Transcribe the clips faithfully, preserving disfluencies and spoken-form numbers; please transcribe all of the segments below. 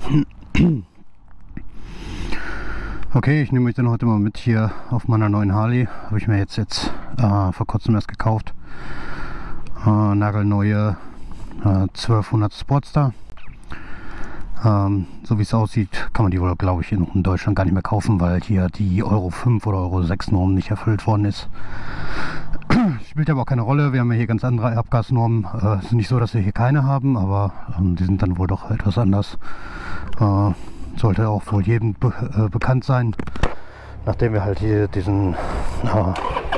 Okay, ich nehme euch dann heute mal mit hier auf meiner neuen Harley. Habe ich mir jetzt, jetzt äh, vor kurzem erst gekauft. Äh, nagelneue äh, zwölfhundert Sportster. Ähm, so wie es aussieht, kann man die wohl, glaube ich, in, in Deutschland gar nicht mehr kaufen, weil hier die Euro fünf oder Euro sechs Norm nicht erfüllt worden ist. Spielt aber auch keine Rolle, wir haben ja hier ganz andere Abgasnormen. Äh, es ist nicht so, dass wir hier keine haben, aber ähm, die sind dann wohl doch etwas anders. Äh, sollte auch wohl jedem be äh, bekannt sein, nachdem wir halt hier diesen äh,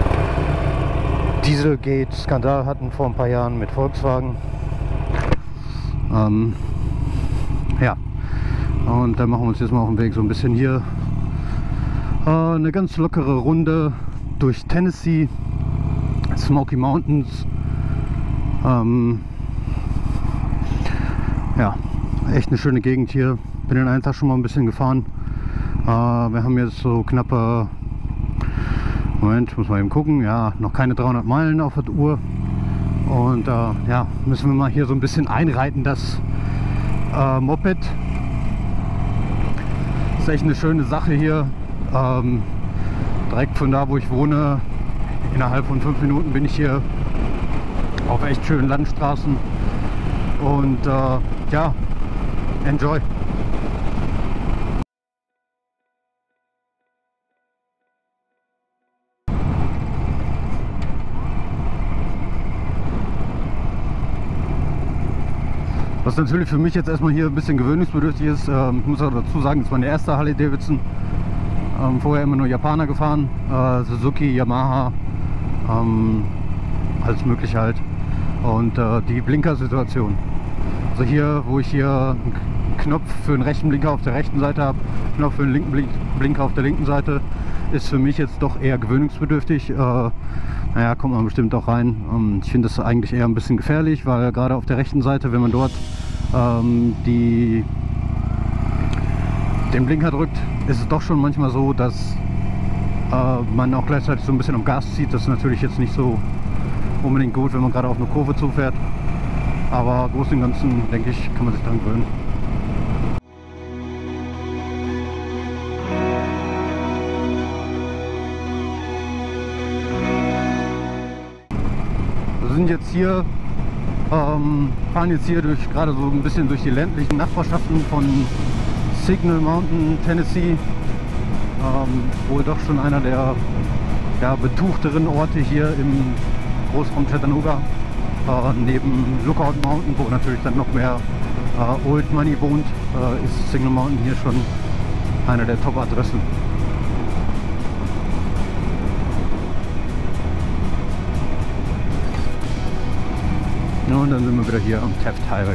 Dieselgate-Skandal hatten vor ein paar Jahren mit Volkswagen. Ähm, ja, und dann machen wir uns jetzt mal auf den Weg so ein bisschen hier äh, eine ganz lockere Runde durch Tennessee, Smoky Mountains. Ähm, ja, echt eine schöne Gegend hier. Bin den einen Tag schon mal ein bisschen gefahren. Äh, wir haben jetzt so knappe, Moment, muss mal eben gucken, ja, noch keine dreihundert Meilen auf der Uhr. Und äh, ja, müssen wir mal hier so ein bisschen einreiten, das äh, Moped. Ist echt eine schöne Sache hier. Ähm, direkt von da, wo ich wohne, innerhalb von fünf Minuten bin ich hier auf echt schönen Landstraßen. Und äh, ja, enjoy! Was natürlich für mich jetzt erstmal hier ein bisschen gewöhnungsbedürftig ist, ähm, ich muss auch dazu sagen, das ist meine erste Harley Davidson. Ähm, vorher immer nur Japaner gefahren, äh, Suzuki, Yamaha, ähm, alles mögliche halt. Und äh, die Blinker-Situation. Also hier, wo ich hier einen Knopf für den rechten Blinker auf der rechten Seite habe, einen Knopf für den linken Blink Blinker auf der linken Seite, ist für mich jetzt doch eher gewöhnungsbedürftig. Äh, naja, kommt man bestimmt auch rein. Ähm, ich finde das eigentlich eher ein bisschen gefährlich, weil gerade auf der rechten Seite, wenn man dort ähm, die, den Blinker drückt, ist es doch schon manchmal so, dass äh, man auch gleichzeitig so ein bisschen am Gas zieht. Das ist natürlich jetzt nicht so unbedingt gut, wenn man gerade auf eine Kurve zufährt. Aber groß und Ganzen, denke ich, kann man sich daran gewöhnen. Wir sind jetzt hier, ähm, fahren jetzt hier durch, gerade so ein bisschen durch die ländlichen Nachbarschaften von Signal Mountain, Tennessee. Ähm, wohl doch schon einer der ja, betuchteren Orte hier im Großraum Chattanooga. Äh, neben Lookout Mountain, wo natürlich dann noch mehr äh, Old Money wohnt, äh, ist Signal Mountain hier schon eine der Top-Adressen. Ja, und dann sind wir wieder hier am Taft Highway.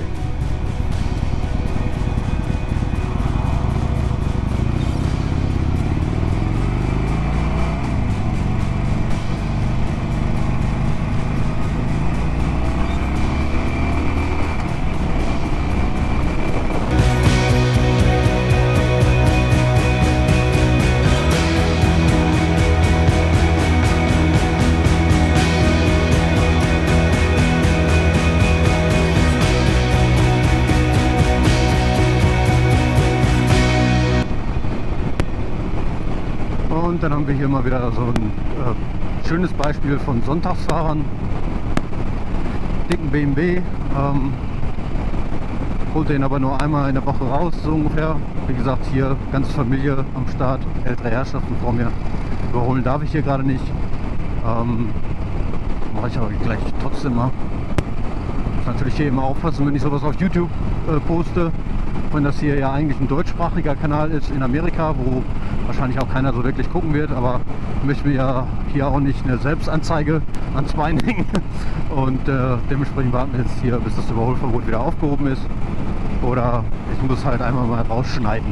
Und dann haben wir hier mal wieder so ein äh, schönes Beispiel von Sonntagsfahrern. Dicken B M W. Ähm, holt den aber nur einmal in der Woche raus, so ungefähr. Wie gesagt, hier ganze Familie am Start, ältere Herrschaften vor mir. Überholen darf ich hier gerade nicht. Ähm, mache ich aber gleich trotzdem mal. Muss natürlich hier immer aufpassen, wenn ich sowas auf YouTube äh, poste. Wenn das hier ja eigentlich ein deutschsprachiger Kanal ist in Amerika, wo wahrscheinlich auch keiner so wirklich gucken wird, aber ich möchte mir ja hier auch nicht eine Selbstanzeige ans Bein hängen. Und äh, dementsprechend warten wir jetzt hier, bis das Überholverbot wieder aufgehoben ist. Oder ich muss halt einmal mal rausschneiden.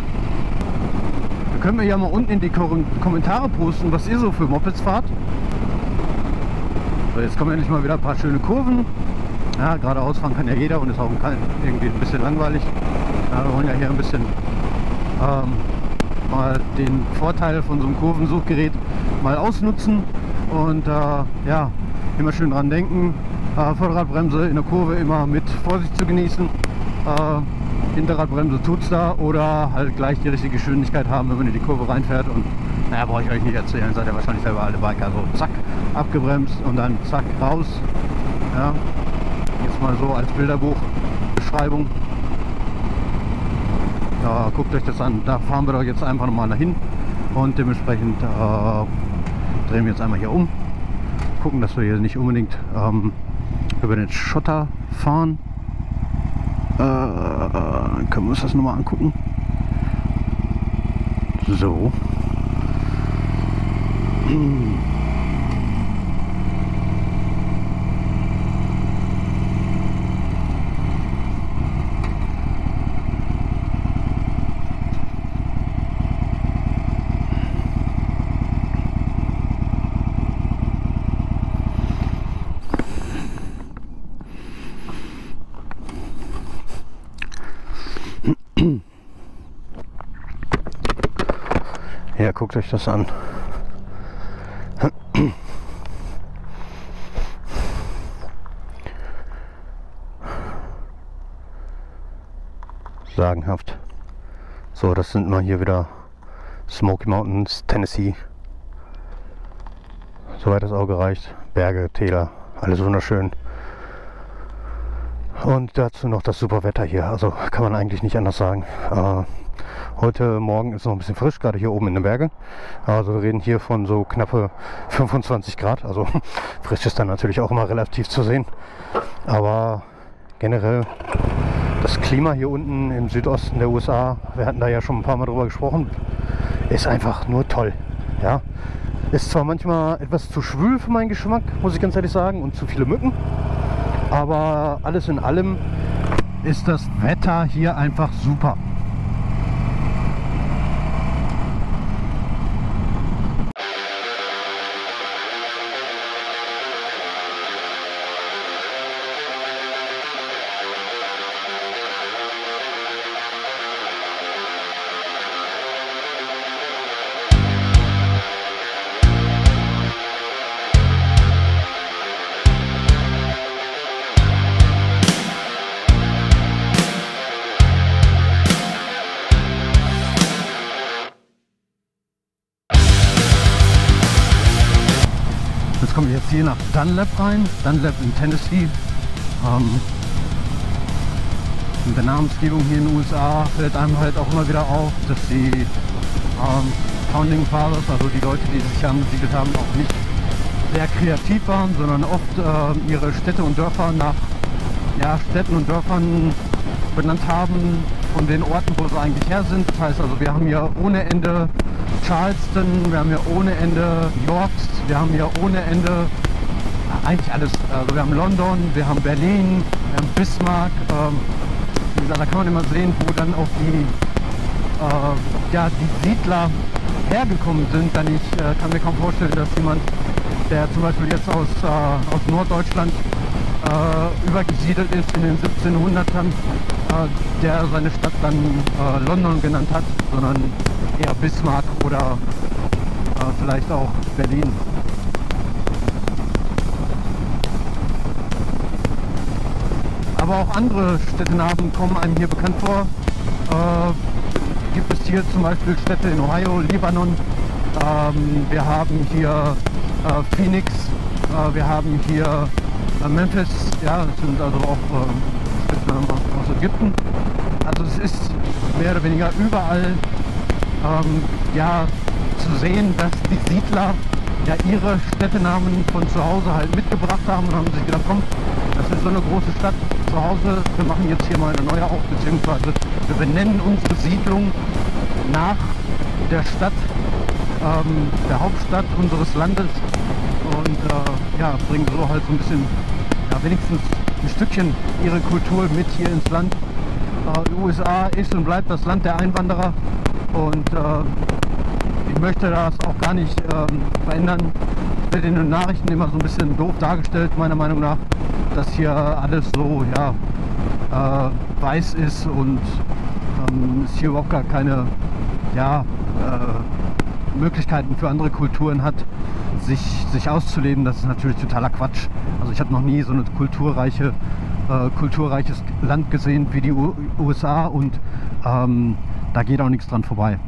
Wir können mir ja mal unten in die Kom Kommentare posten, was ihr so für Mopeds fahrt. So, jetzt kommen endlich mal wieder ein paar schöne Kurven. Ja, geradeaus fahren kann ja jeder und ist auch irgendwie ein bisschen langweilig. Ja, wir wollen ja hier ein bisschen ähm, mal den Vorteil von so einem Kurvensuchgerät mal ausnutzen und äh, ja, immer schön dran denken, äh, Vorderradbremse in der Kurve immer mit Vorsicht zu genießen. Äh, Hinterradbremse tut's da oder halt gleich die richtige Geschwindigkeit haben, wenn man in die Kurve reinfährt. Und naja, brauche ich euch nicht erzählen, seid ihr wahrscheinlich selber alte Biker. Also zack, abgebremst und dann zack, raus. Ja, jetzt mal so als Bilderbuchbeschreibung. Ja, guckt euch das an, da fahren wir doch jetzt einfach nochmal dahin und dementsprechend äh, drehen wir jetzt einmal hier um. Gucken, dass wir hier nicht unbedingt ähm, über den Schotter fahren. Äh, dann können wir uns das nochmal angucken. So. Hm. Ja, guckt euch das an. Sagenhaft. So, das sind mal hier wieder Smoky Mountains, Tennessee. Soweit das Auge reicht. Berge, Täler, alles wunderschön. Und dazu noch das super Wetter hier. Also kann man eigentlich nicht anders sagen. Äh, Heute Morgen ist noch ein bisschen frisch, gerade hier oben in den Bergen. Also wir reden hier von so knappe fünfundzwanzig Grad. Also frisch ist dann natürlich auch immer relativ zu sehen. Aber generell das Klima hier unten im Südosten der U S A, wir hatten da ja schon ein paar Mal drüber gesprochen, ist einfach nur toll. Ja, ist zwar manchmal etwas zu schwül für meinen Geschmack, muss ich ganz ehrlich sagen, und zu viele Mücken. Aber alles in allem ist das Wetter hier einfach super. Jetzt kommen wir jetzt hier nach Dunlap rein, Dunlap in Tennessee. Ähm, in der Namensgebung hier in den U S A fällt einem halt auch immer wieder auf, dass die ähm, Founding Fathers, also die Leute, die sich hier angesiedelt haben, auch nicht sehr kreativ waren, sondern oft äh, ihre Städte und Dörfer nach ja, Städten und Dörfern benannt haben von den Orten, wo sie eigentlich her sind. Das heißt also, wir haben hier ohne Ende Charleston, wir haben hier ohne Ende Yorks, wir haben hier ohne Ende eigentlich alles. Also wir haben London, wir haben Berlin, wir haben Bismarck. Ähm, wie gesagt, da kann man immer sehen, wo dann auch die, äh, ja, die Siedler hergekommen sind. Denn ich äh, kann mir kaum vorstellen, dass jemand, der zum Beispiel jetzt aus, äh, aus Norddeutschland äh, übergesiedelt ist in den siebzehnhundertern, äh, der seine Stadt dann äh, London genannt hat, sondern eher Bismarck oder äh, vielleicht auch Berlin. Aber auch andere Städtenamen kommen einem hier bekannt vor. Äh, gibt es hier zum Beispiel Städte in Ohio, Libanon. Ähm, wir haben hier äh, Phoenix, äh, wir haben hier äh, Memphis, ja, das sind also auch äh, Städte aus Ägypten. Also es ist mehr oder weniger überall ähm, ja, zu sehen, dass die Siedler ja ihre Städtenamen von zu Hause halt mitgebracht haben und haben sich gedacht, komm, das ist so eine große Stadt zu Hause, wir machen jetzt hier mal eine neue auf, beziehungsweise wir benennen unsere Siedlung nach der Stadt, ähm, der Hauptstadt unseres Landes und äh, ja, bringen so halt so ein bisschen, ja, wenigstens ein Stückchen ihre Kultur mit hier ins Land. Äh, die U S A ist und bleibt das Land der Einwanderer und äh, ich möchte das auch gar nicht ähm, verändern. Es wird in den Nachrichten immer so ein bisschen doof dargestellt, meiner Meinung nach, dass hier alles so ja, äh, weiß ist und ähm, es hier überhaupt gar keine ja, äh, Möglichkeiten für andere Kulturen hat, sich, sich auszuleben. Das ist natürlich totaler Quatsch. Also ich habe noch nie so eine kulturreiche äh, kulturreiches Land gesehen wie die U USA und ähm, da geht auch nichts dran vorbei.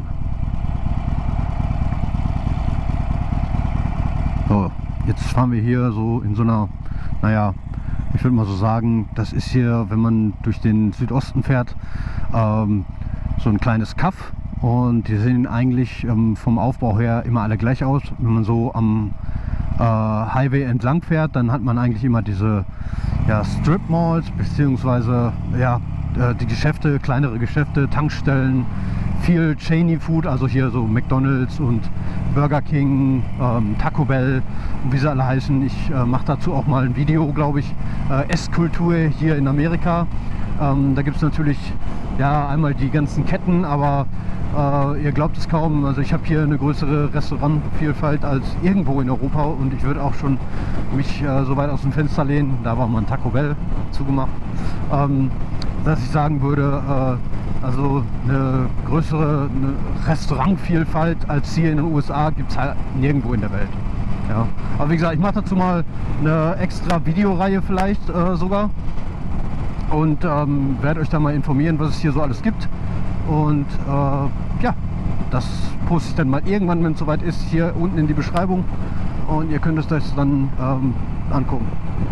So, jetzt fahren wir hier so in so einer, naja, ich würde mal so sagen, das ist hier, wenn man durch den Südosten fährt, ähm, so ein kleines Kaff. Und die sehen eigentlich ähm, vom Aufbau her immer alle gleich aus. Wenn man so am äh, Highway entlang fährt, dann hat man eigentlich immer diese ja, Strip Malls, beziehungsweise ja, äh, die Geschäfte, kleinere Geschäfte, Tankstellen, viel Cheney Food, also hier so McDonald's und Burger King, ähm, Taco Bell und wie sie alle heißen. Ich äh, mache dazu auch mal ein Video, glaube ich, äh, Esskultur hier in Amerika. Ähm, da gibt es natürlich ja einmal die ganzen Ketten, aber äh, ihr glaubt es kaum, also ich habe hier eine größere Restaurantvielfalt als irgendwo in Europa und ich würde auch schon mich äh, so weit aus dem Fenster lehnen, da war mal ein Taco Bell zugemacht, ähm, dass ich sagen würde, äh, also eine größere eine Restaurantvielfalt als hier in den U S A gibt es halt nirgendwo in der Welt. Ja. Aber wie gesagt, ich mache dazu mal eine extra Videoreihe vielleicht äh, sogar und ähm, werde euch da mal informieren, was es hier so alles gibt. Und äh, ja, das poste ich dann mal irgendwann, wenn es soweit ist, hier unten in die Beschreibung und ihr könnt es euch dann ähm, angucken.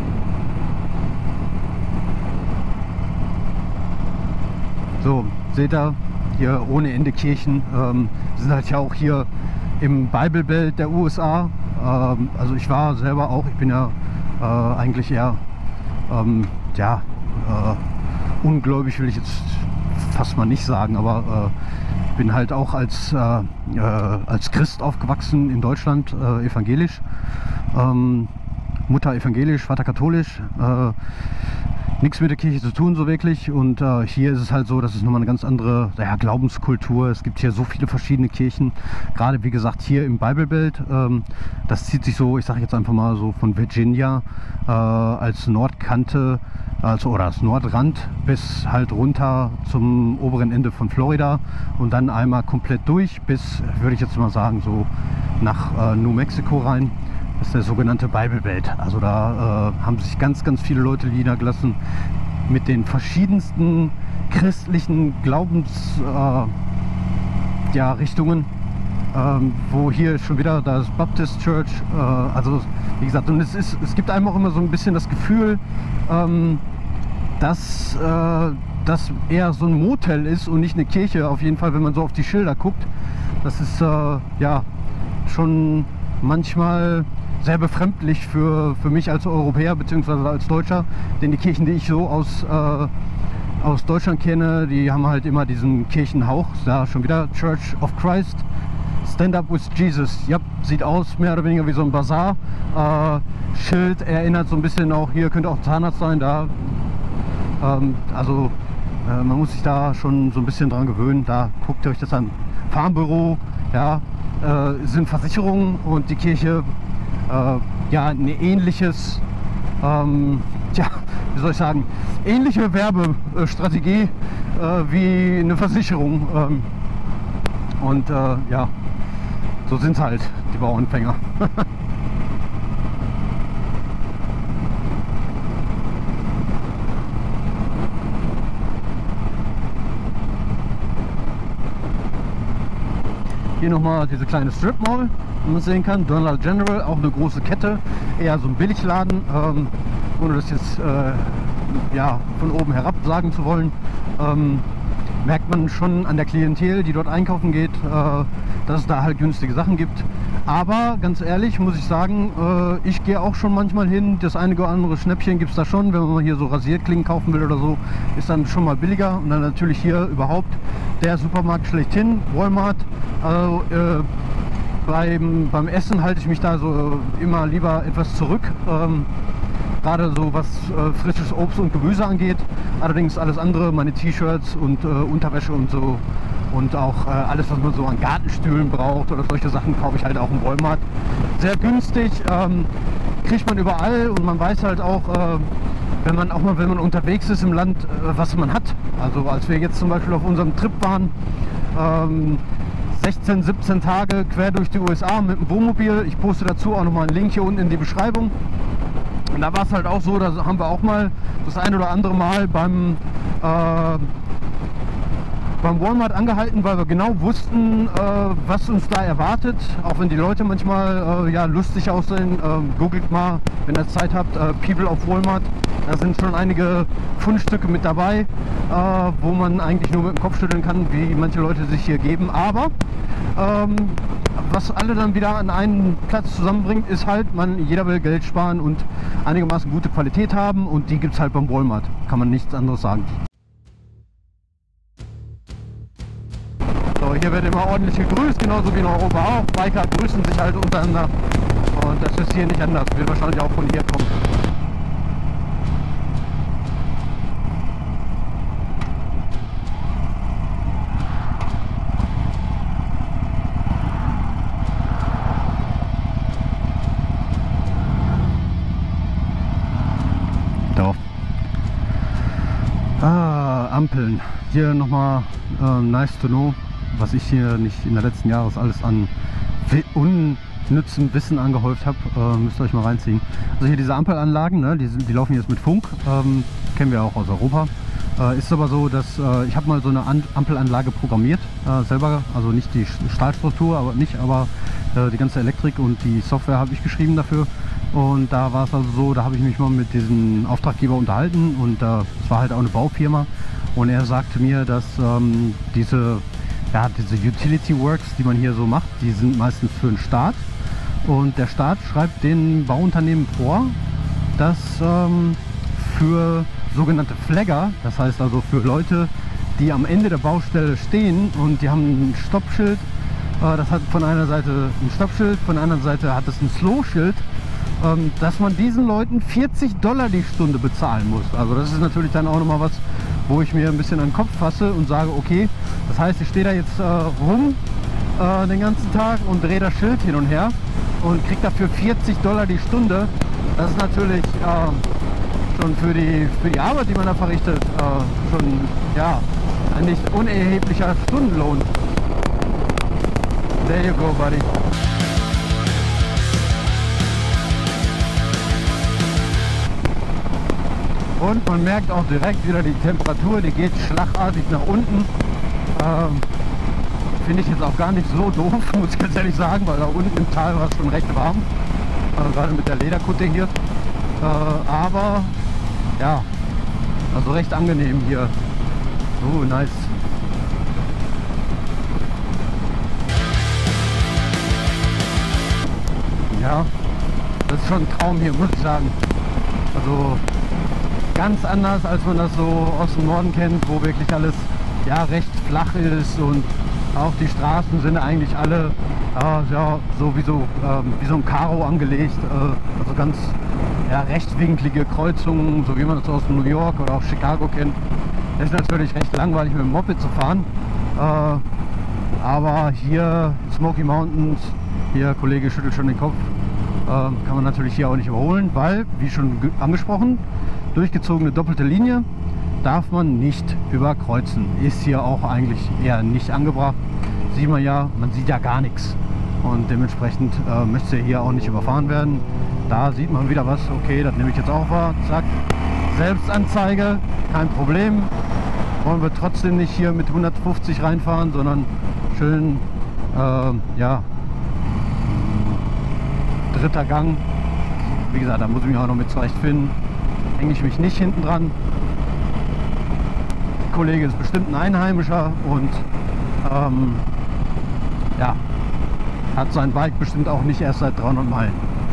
So, seht ihr, hier ohne Ende Kirchen, ähm, sind halt ja auch hier im Bible Belt der U S A. Ähm, also ich war selber auch, ich bin ja äh, eigentlich eher, ähm, ja, äh, ungläubig will ich jetzt fast mal nicht sagen, aber äh, bin halt auch als, äh, äh, als Christ aufgewachsen in Deutschland, äh, evangelisch. Ähm, Mutter evangelisch, Vater katholisch. Äh, nichts mit der Kirche zu tun so wirklich und äh, hier ist es halt so, dass es nochmal eine ganz andere ja, Glaubenskultur. Es gibt hier so viele verschiedene Kirchen, gerade wie gesagt hier im Bible Belt. Ähm, das zieht sich so, ich sage jetzt einfach mal so von Virginia äh, als Nordkante, also oder als Nordrand bis halt runter zum oberen Ende von Florida und dann einmal komplett durch bis, würde ich jetzt mal sagen, so nach äh, New Mexico rein. Das ist der sogenannte Bible Belt. Also da äh, haben sich ganz, ganz viele Leute niedergelassen mit den verschiedensten christlichen Glaubensrichtungen. Äh, ja, Richtungen. Ähm, wo hier schon wieder das Baptist Church, äh, also wie gesagt, und es, ist, es gibt einem auch immer so ein bisschen das Gefühl, ähm, dass äh, das eher so ein Motel ist und nicht eine Kirche. Auf jeden Fall, wenn man so auf die Schilder guckt. Das ist äh, ja schon manchmal sehr befremdlich für, für mich als Europäer bzw. als Deutscher, denn die Kirchen, die ich so aus, äh, aus Deutschland kenne, die haben halt immer diesen Kirchenhauch. Da schon wieder Church of Christ, Stand Up with Jesus. Ja, sieht aus mehr oder weniger wie so ein Bazar. Äh, Schild erinnert so ein bisschen auch, hier könnte auch Zahnarzt sein, da. Ähm, also äh, man muss sich da schon so ein bisschen dran gewöhnen. Da guckt ihr euch das an. Farmbüro, ja, äh, sind Versicherungen und die Kirche äh, ja ein ähnliches, ähm, ja, wie soll ich sagen, ähnliche Werbestrategie äh, wie eine Versicherung. Ähm, und äh, ja, so sind es halt, die Bauernfänger. Hier nochmal diese kleine Strip Mall, wie man sehen kann. Dollar General, auch eine große Kette, eher so ein Billigladen, ähm, ohne das jetzt äh, ja, von oben herab sagen zu wollen. Ähm, merkt man schon an der Klientel, die dort einkaufen geht, äh, dass es da halt günstige Sachen gibt. Aber ganz ehrlich muss ich sagen, äh, ich gehe auch schon manchmal hin. Das einige oder andere Schnäppchen gibt es da schon. Wenn man mal hier so Rasierklingen kaufen will oder so, ist dann schon mal billiger. Und dann natürlich hier überhaupt der Supermarkt schlechthin, Walmart. Also, äh, beim, beim Essen halte ich mich da so immer lieber etwas zurück. Ähm, Gerade so was äh, frisches Obst und Gemüse angeht. Allerdings alles andere, meine T-Shirts und äh, Unterwäsche und so und auch äh, alles, was man so an Gartenstühlen braucht oder solche Sachen, kaufe ich halt auch im Walmart. Sehr günstig, ähm, kriegt man überall und man weiß halt auch, äh, wenn man auch mal, wenn man unterwegs ist im Land, äh, was man hat. Also als wir jetzt zum Beispiel auf unserem Trip waren, ähm, sechzehn, siebzehn Tage quer durch die U S A mit dem Wohnmobil. Ich poste dazu auch nochmal einen Link hier unten in die Beschreibung. Und da war es halt auch so, da haben wir auch mal das ein oder andere Mal beim äh, beim Walmart angehalten, weil wir genau wussten, äh, was uns da erwartet. Auch wenn die Leute manchmal äh, ja, lustig aussehen. Äh, googelt mal, wenn ihr Zeit habt, äh, People of Walmart. Da sind schon einige Fundstücke mit dabei, äh, wo man eigentlich nur mit dem Kopf schütteln kann, wie manche Leute sich hier geben. Aber ähm, was alle dann wieder an einen Platz zusammenbringt, ist halt, man, jeder will Geld sparen und einigermaßen gute Qualität haben. Und die gibt es halt beim Walmart. Kann man nichts anderes sagen. So, hier wird immer ordentlich gegrüßt, genauso wie in Europa auch. Biker grüßen sich halt untereinander. Und das ist hier nicht anders. Wird wahrscheinlich auch von hier kommen. Doch. Ah, Ampeln. Hier nochmal äh, nice to know, was ich hier nicht in der letzten Jahres alles an unnützem Wissen angehäuft habe, äh, müsst ihr euch mal reinziehen. Also hier diese Ampelanlagen, ne, die, sind, die laufen jetzt mit Funk, ähm, kennen wir auch aus Europa. Äh, ist aber so, dass äh, ich habe mal so eine An Ampelanlage programmiert, äh, selber, also nicht die Stahlstruktur, aber nicht, aber äh, die ganze Elektrik und die Software habe ich geschrieben dafür. Und da war es also so, da habe ich mich mal mit diesem Auftraggeber unterhalten und es äh, war halt auch eine Baufirma. Und er sagte mir, dass ähm, diese, ja, diese Utility Works, die man hier so macht, die sind meistens für den Staat. Und der Staat schreibt den Bauunternehmen vor, dass ähm, für sogenannte Flagger, das heißt also für Leute, die am Ende der Baustelle stehen und die haben ein Stoppschild, äh, das hat von einer Seite ein Stoppschild, von der anderen Seite hat es ein Slow-Schild, ähm, dass man diesen Leuten vierzig Dollar die Stunde bezahlen muss. Also das ist natürlich dann auch nochmal was, wo ich mir ein bisschen an den Kopf fasse und sage, okay, das heißt, ich stehe da jetzt äh, rum äh, den ganzen Tag und drehe das Schild hin und her und kriege dafür vierzig Dollar die Stunde. Das ist natürlich äh, schon für die, für die Arbeit, die man da verrichtet, äh, schon ja, ein nicht unerheblicher Stundenlohn. There you go, buddy. Und man merkt auch direkt wieder die Temperatur, die geht schlagartig nach unten. Ähm, Finde ich jetzt auch gar nicht so doof, muss ich ganz ehrlich sagen, weil da unten im Tal war es schon recht warm. Äh, gerade mit der Lederkutte hier. Äh, aber ja, also recht angenehm hier. Oh, nice. Ja, das ist schon ein Traum hier, muss ich sagen. Also ganz anders, als man das so aus dem Norden kennt, wo wirklich alles ja recht flach ist und auch die Straßen sind eigentlich alle äh, ja, so wie so, ähm, wie so ein Karo angelegt, äh, also ganz ja, rechtwinklige Kreuzungen, so wie man das aus New York oder auch Chicago kennt. Das ist natürlich recht langweilig mit dem Moped zu fahren, äh, aber hier Smoky Mountains, hier Kollege schüttelt schon den Kopf, äh, kann man natürlich hier auch nicht überholen, weil, wie schon angesprochen, durchgezogene doppelte Linie darf man nicht überkreuzen. Ist hier auch eigentlich eher nicht angebracht. Sieht man ja, man sieht ja gar nichts. Und dementsprechend äh, möchte hier auch nicht überfahren werden. Da sieht man wieder was. Okay, das nehme ich jetzt auch wahr. Zack. Selbstanzeige, kein Problem. Wollen wir trotzdem nicht hier mit hundertfünfzig reinfahren, sondern schön, äh, ja, dritter Gang. Wie gesagt, da muss ich mich auch noch mit zurechtfinden. Hänge ich mich nicht hinten dran. Der Kollege ist bestimmt ein Einheimischer und ähm, ja, hat sein Bike bestimmt auch nicht erst seit dreihundert Meilen.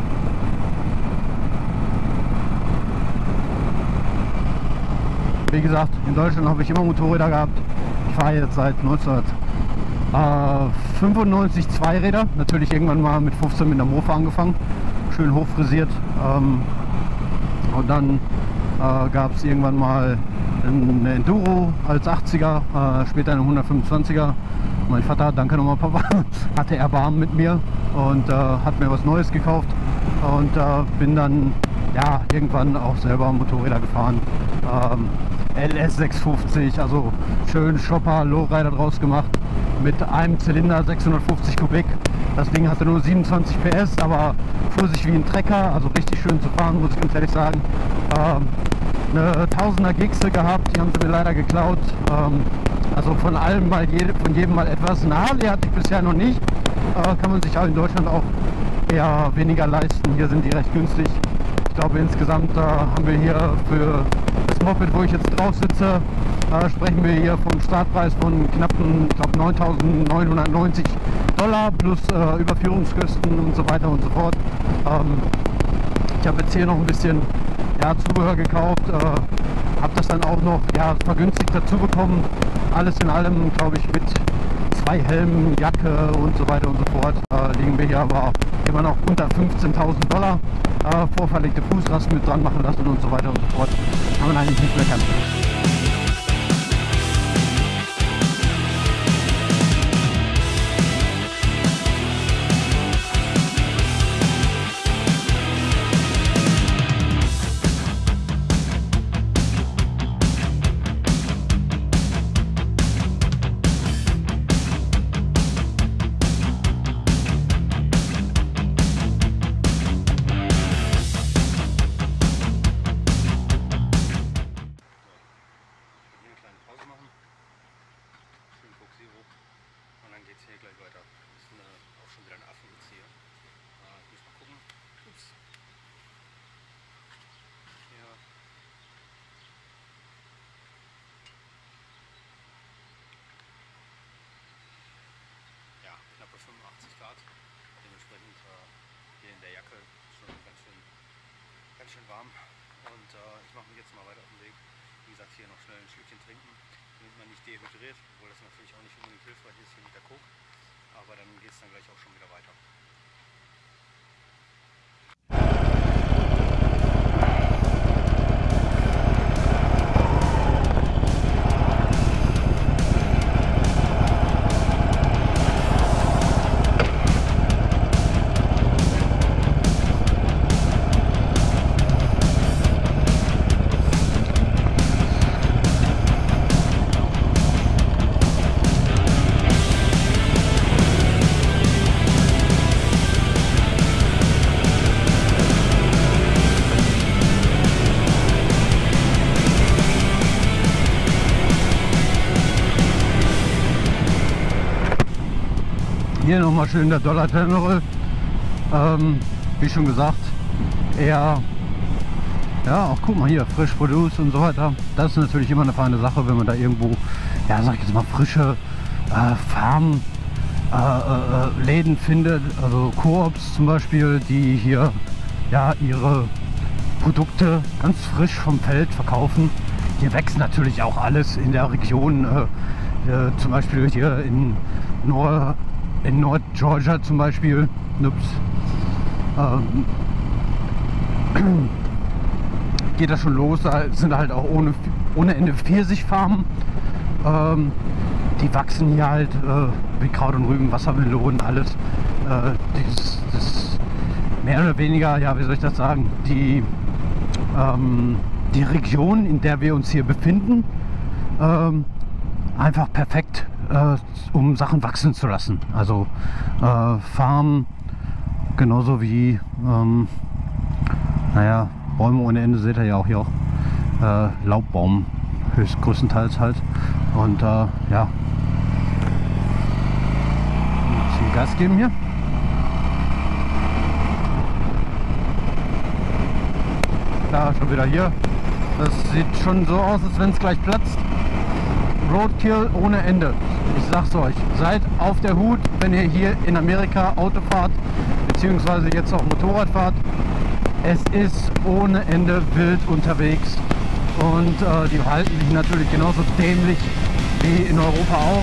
Wie gesagt, in Deutschland habe ich immer Motorräder gehabt. Ich fahre jetzt seit neunzehnhundertfünfundneunzig Zweiräder. Natürlich irgendwann mal mit fünfzehn mit der Mofa angefangen. Schön hochfrisiert. Ähm, und dann äh, gab es irgendwann mal eine Enduro als achtziger, äh, später eine hundertfünfundzwanziger. Mein Vater, danke nochmal Papa, hatte Erbarmen mit mir und äh, hat mir was Neues gekauft und äh, bin dann ja irgendwann auch selber Motorräder gefahren. Ähm, L S sechshundertfünfzig, also schön Chopper Lowrider draus gemacht mit einem Zylinder, sechshundertfünfzig Kubik. Das Ding hatte nur siebenundzwanzig P S, aber fuhr sich wie ein Trecker, also richtig schön zu fahren, muss ich ganz ehrlich sagen. Ähm, eine Tausender Gigse gehabt, die haben sie mir leider geklaut. Ähm, also von allem mal jede, von jedem mal etwas. Eine Harley hatte ich bisher noch nicht. Äh, kann man sich auch in Deutschland auch eher weniger leisten. Hier sind die recht günstig. Ich glaube insgesamt äh, haben wir hier für das Moped, wo ich jetzt drauf sitze, äh, sprechen wir hier vom Startpreis von knappen, ich glaube neuntausendneunhundertneunzig Dollar plus äh, Überführungskosten und so weiter und so fort. Ähm, ich habe jetzt hier noch ein bisschen ja, Zubehör gekauft, äh, habe das dann auch noch ja, vergünstigt dazu bekommen. Alles in allem, glaube ich, mit zwei Helmen, Jacke und so weiter und so fort, äh, liegen wir hier aber immer noch unter fünfzehntausend Dollar. Äh, vorverlegte Fußrasten mit dran machen lassen und so weiter und so fort. Kann man eigentlich nicht meckern. Hier gleich weiter. Das ist eine, auch schon wieder ein Affe jetzt hier. Äh, ich muss mal gucken. Ups. Ja. Ja, knappe fünfundachtzig Grad. Dementsprechend äh, hier in der Jacke schon ganz schön, ganz schön warm. Und äh, ich mache mich jetzt mal weiter auf den Weg. Wie gesagt, hier noch schnell ein Schlückchen trinken, damit man nicht dehydriert, obwohl das natürlich auch nicht unbedingt hilfreich ist hier mit der Coke. Aber dann geht es dann gleich auch schon wieder weiter. Hier nochmal schön der Dollar General, ähm, wie schon gesagt, eher, ja, auch guck mal hier, frisch produced und so weiter. Das ist natürlich immer eine feine Sache, wenn man da irgendwo, ja, sag ich jetzt mal, frische äh, Farmen, äh, äh, Läden findet, also Koops zum Beispiel, die hier, ja, ihre Produkte ganz frisch vom Feld verkaufen. Hier wächst natürlich auch alles in der Region, äh, äh, zum Beispiel hier in Nord In Nord-Georgia zum Beispiel, ups, ähm, geht das schon los. Da sind halt auch ohne, ohne Ende Pfirsichfarmen. Ähm, die wachsen hier halt äh, wie Kraut und Rüben, Wassermelonen, alles. Äh, das, das mehr oder weniger, ja, wie soll ich das sagen, die, ähm, die Region, in der wir uns hier befinden, ähm, einfach perfekt, äh, um Sachen wachsen zu lassen. Also äh, Farmen, genauso wie ähm, naja, Bäume ohne Ende, seht ihr ja auch hier auch äh, Laubbaum höchst größtenteils halt. Und äh, ja, ein bisschen Gas geben hier. Da schon wieder hier. Das sieht schon so aus, als wenn es gleich platzt. Roadkill ohne Ende. Ich sag's euch, seid auf der Hut, wenn ihr hier in Amerika Auto fahrt, beziehungsweise jetzt auch Motorrad fahrt. Es ist ohne Ende wild unterwegs und äh, die verhalten sich natürlich genauso dämlich wie in Europa auch.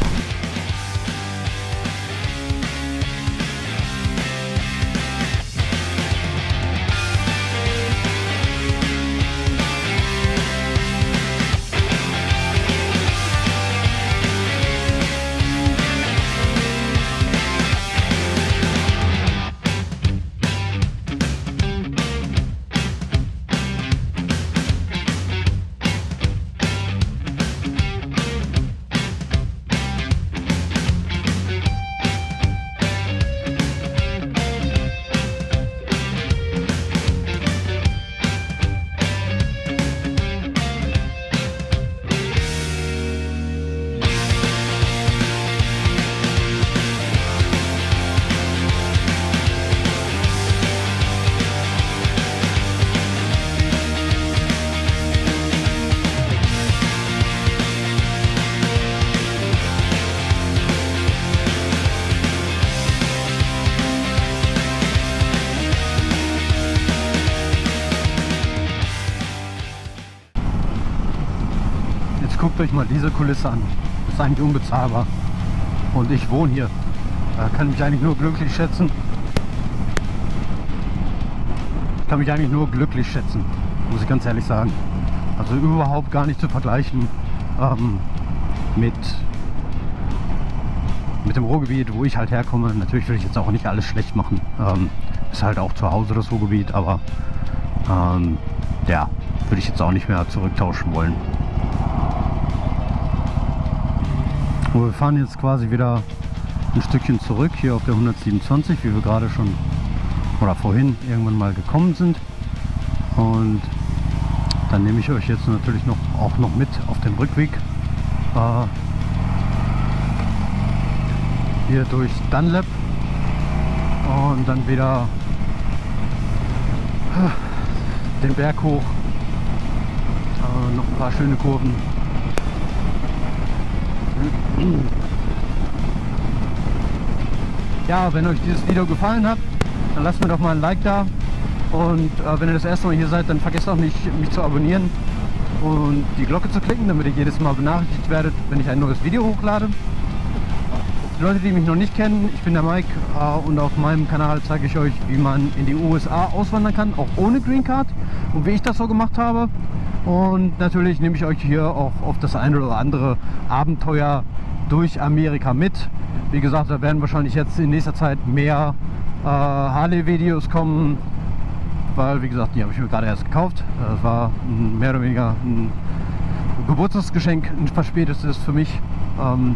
guckt euch mal diese Kulisse an. Das ist eigentlich unbezahlbar. Und ich wohne hier. Da kann mich eigentlich nur glücklich schätzen. Ich kann mich eigentlich nur glücklich schätzen, muss ich ganz ehrlich sagen. Also überhaupt gar nicht zu vergleichen ähm, mit, mit dem Ruhrgebiet, wo ich halt herkomme. Natürlich will ich jetzt auch nicht alles schlecht machen. Ähm, ist halt auch zu Hause das Ruhrgebiet, aber ähm, ja, würde ich jetzt auch nicht mehr zurücktauschen wollen. Und wir fahren jetzt quasi wieder ein Stückchen zurück hier auf der hundertsiebenundzwanzig, wie wir gerade schon oder vorhin irgendwann mal gekommen sind. Und dann nehme ich euch jetzt natürlich noch auch noch mit auf den Rückweg äh, hier durch Dunlap und dann wieder äh, den Berg hoch, äh, noch ein paar schöne Kurven. Ja, wenn euch dieses Video gefallen hat, dann lasst mir doch mal ein Like da. Und äh, wenn ihr das erste Mal hier seid, dann vergesst auch nicht, mich zu abonnieren und die Glocke zu klicken, damit ihr jedes Mal benachrichtigt werdet, wenn ich ein neues Video hochlade. Die Leute, die mich noch nicht kennen, ich bin der Mike äh, und auf meinem Kanal zeige ich euch, wie man in die U S A auswandern kann, auch ohne Green Card und wie ich das so gemacht habe. Und natürlich nehme ich euch hier auch auf das eine oder andere Abenteuer durch Amerika mit. Wie gesagt, da werden wahrscheinlich jetzt in nächster Zeit mehr äh, Harley-Videos kommen, weil, wie gesagt, die habe ich mir gerade erst gekauft. Das war ein, mehr oder weniger ein Geburtstagsgeschenk, ein verspätetes für mich. Ähm,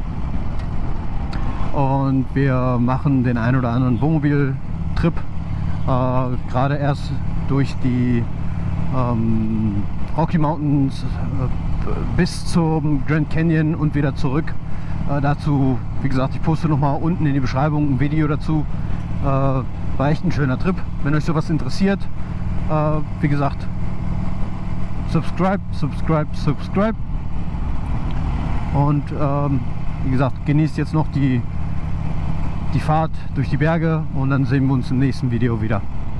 und wir machen den einen oder anderen Wohnmobil-Trip, äh, gerade erst durch die ähm, Rocky Mountains äh, bis zum Grand Canyon und wieder zurück. Äh, dazu, wie gesagt, ich poste noch mal unten in die Beschreibung ein Video dazu. Äh, war echt ein schöner Trip. Wenn euch sowas interessiert, äh, wie gesagt, subscribe, subscribe, subscribe. Und ähm, wie gesagt, genießt jetzt noch die, die Fahrt durch die Berge und dann sehen wir uns im nächsten Video wieder.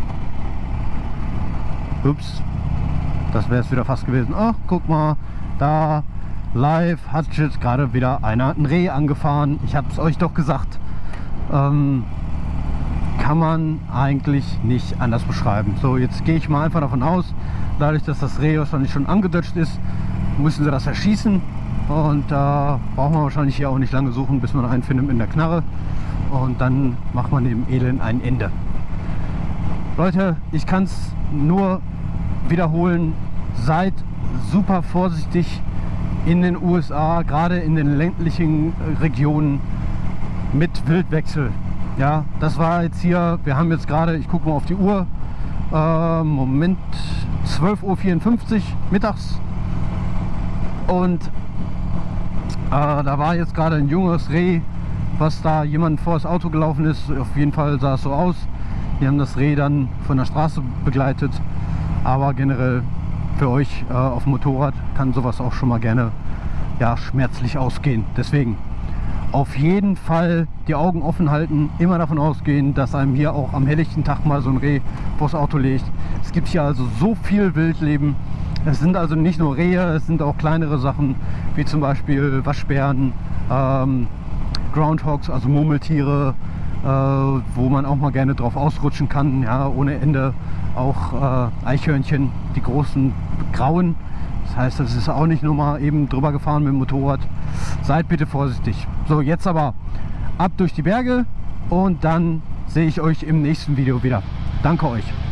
Ups, das wäre es wieder fast gewesen. Ach, guck mal, da live hat jetzt gerade wieder einer ein Reh angefahren. Ich habe es euch doch gesagt. Ähm, kann man eigentlich nicht anders beschreiben. So, jetzt gehe ich mal einfach davon aus, dadurch, dass das Reh wahrscheinlich schon angedutscht ist, müssen sie das erschießen. Und da äh, braucht man wahrscheinlich hier auch nicht lange suchen, bis man einen findet in der Knarre. Und dann macht man dem Elend ein Ende. Leute, ich kann es nur wiederholen, seid super vorsichtig in den U S A, gerade in den ländlichen Regionen mit Wildwechsel. Ja, das war jetzt hier, wir haben jetzt gerade, ich gucke mal auf die Uhr, äh, Moment, zwölf Uhr vierundfünfzig mittags und äh, da war jetzt gerade ein junges Reh, was da jemand vor das Auto gelaufen ist. Auf jeden Fall sah es so aus. Wir haben das Reh dann von der Straße begleitet, aber generell für euch äh, auf dem Motorrad kann sowas auch schon mal gerne ja, schmerzlich ausgehen. Deswegen auf jeden Fall die Augen offen halten, immer davon ausgehen, dass einem hier auch am helllichten Tag mal so ein Reh vors Auto legt. Es gibt hier also so viel Wildleben. Es sind also nicht nur Rehe, es sind auch kleinere Sachen, wie zum Beispiel Waschbären, ähm, Groundhogs, also Murmeltiere, äh, wo man auch mal gerne drauf ausrutschen kann, ja, ohne Ende. Auch äh, Eichhörnchen, die großen grauen. Das heißt, das ist auch nicht nur mal eben drüber gefahren mit dem Motorrad. Seid bitte vorsichtig. So, jetzt aber ab durch die Berge und dann sehe ich euch im nächsten Video wieder. Danke euch.